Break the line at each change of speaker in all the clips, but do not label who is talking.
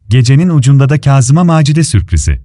Gecenin ucunda da Kazım'a Macide sürprizi.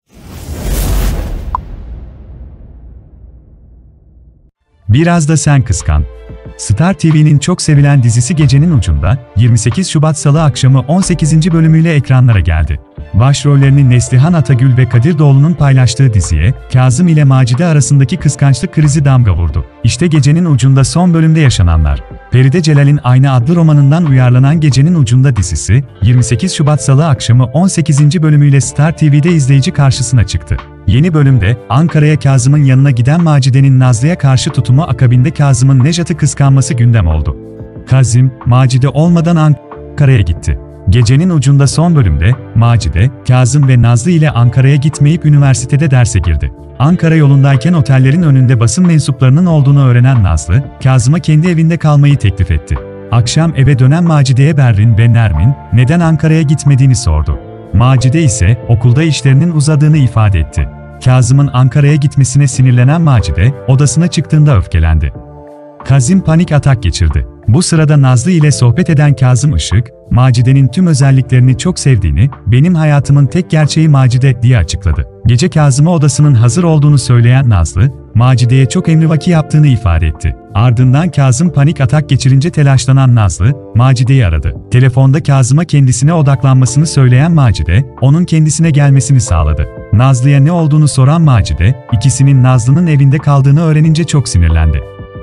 Biraz da sen kıskan. Star TV'nin çok sevilen dizisi Gecenin Ucunda, 28 Şubat Salı akşamı 18. bölümüyle ekranlara geldi. Başrollerini Neslihan Atagül ve Kadir Doğulu'nun paylaştığı diziye, Kazım ile Macide arasındaki kıskançlık krizi damga vurdu. İşte Gecenin Ucunda son bölümde yaşananlar. Feride Celal'in Ayna adlı romanından uyarlanan Gecenin Ucunda dizisi, 28 Şubat Salı akşamı 18. bölümüyle Star TV'de izleyici karşısına çıktı. Yeni bölümde, Ankara'ya Kazım'ın yanına giden Macide'nin Nazlı'ya karşı tutumu akabinde Kazım'ın Nejat'ı kıskanması gündem oldu. Kazım, Macide olmadan Ankara'ya gitti. Gecenin Ucunda son bölümde, Macide, Kazım ve Nazlı ile Ankara'ya gitmeyip üniversitede derse girdi. Ankara yolundayken otellerin önünde basın mensuplarının olduğunu öğrenen Nazlı, Kazım'a kendi evinde kalmayı teklif etti. Akşam eve dönen Macide'ye Berrin ve Nermin, neden Ankara'ya gitmediğini sordu. Macide ise, okulda işlerinin uzadığını ifade etti. Kazım'ın Ankara'ya gitmesine sinirlenen Macide, odasına çıktığında öfkelendi. Kazım panik atak geçirdi. Bu sırada Nazlı ile sohbet eden Kazım Işık, Macide'nin tüm özelliklerini çok sevdiğini, "Benim hayatımın tek gerçeği Macide" diye açıkladı. Gece Kazım'a odasının hazır olduğunu söyleyen Nazlı, Macide'ye çok emrivaki yaptığını ifade etti. Ardından Kazım panik atak geçirince telaşlanan Nazlı, Macide'yi aradı. Telefonda Kazım'a kendisine odaklanmasını söyleyen Macide, onun kendisine gelmesini sağladı. Nazlı'ya ne olduğunu soran Macide, ikisinin Nazlı'nın evinde kaldığını öğrenince çok sinirlendi.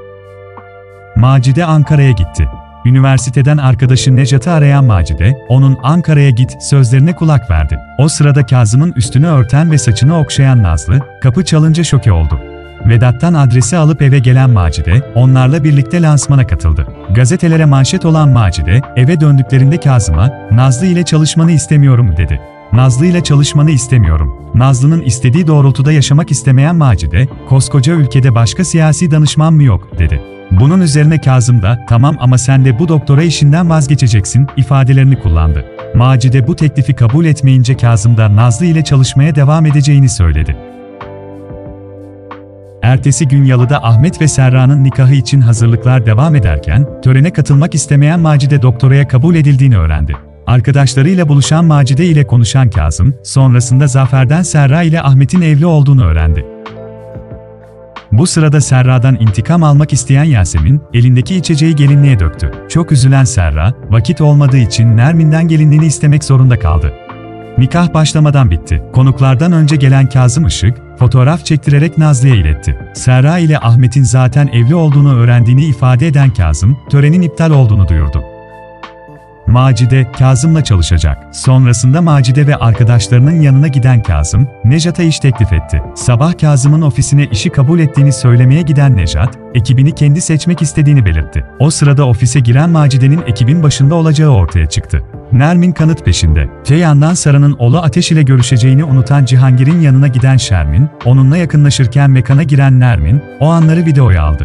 Macide Ankara'ya gitti. Üniversiteden arkadaşı Nejat'ı arayan Macide, onun "Ankara'ya git" sözlerine kulak verdi. O sırada Kazım'ın üstünü örten ve saçını okşayan Nazlı, kapı çalınca şoke oldu. Vedat'tan adresi alıp eve gelen Macide, onlarla birlikte lansmana katıldı. Gazetelere manşet olan Macide, eve döndüklerinde Kazım'a, "Nazlı ile çalışmanı istemiyorum" dedi. "Nazlı ile çalışmanı istemiyorum." Nazlı'nın istediği doğrultuda yaşamak istemeyen Macide, "Koskoca ülkede başka siyasi danışman mı yok?" dedi. Bunun üzerine Kazım da, "Tamam ama sen de bu doktora işinden vazgeçeceksin" ifadelerini kullandı. Macide bu teklifi kabul etmeyince Kazım da Nazlı ile çalışmaya devam edeceğini söyledi. Ertesi gün Yalı'da Ahmet ve Serra'nın nikahı için hazırlıklar devam ederken, törene katılmak istemeyen Macide doktoraya kabul edildiğini öğrendi. Arkadaşlarıyla buluşan Macide ile konuşan Kazım, sonrasında Zafer'den Serra ile Ahmet'in evli olduğunu öğrendi. Bu sırada Serra'dan intikam almak isteyen Yasemin, elindeki içeceği gelinliğe döktü. Çok üzülen Serra, vakit olmadığı için Nermin'den gelinliğini istemek zorunda kaldı. Nikah başlamadan bitti. Konuklardan önce gelen Kazım Işık, fotoğraf çektirerek Nazlı'ya iletti. Serra ile Ahmet'in zaten evli olduğunu öğrendiğini ifade eden Kazım, törenin iptal olduğunu duyurdu. Macide, Kazım'la çalışacak. Sonrasında Macide ve arkadaşlarının yanına giden Kazım, Nejat'a iş teklif etti. Sabah Kazım'ın ofisine işi kabul ettiğini söylemeye giden Nejat, ekibini kendi seçmek istediğini belirtti. O sırada ofise giren Macide'nin ekibin başında olacağı ortaya çıktı. Nermin kanıt peşinde. Te yandan Sara'nın oğlu Ateş ile görüşeceğini unutan Cihangir'in yanına giden Şermin, onunla yakınlaşırken mekana giren Nermin, o anları videoya aldı.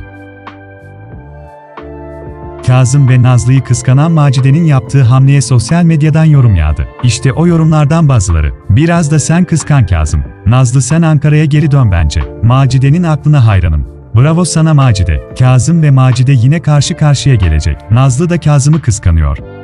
Kazım ve Nazlı'yı kıskanan Macide'nin yaptığı hamleye sosyal medyadan yorum yağdı. İşte o yorumlardan bazıları. "Biraz da sen kıskan Kazım. Nazlı sen Ankara'ya geri dön bence. Macide'nin aklına hayranım. Bravo sana Macide." Kazım ve Macide yine karşı karşıya gelecek. Nazlı da Kazım'ı kıskanıyor.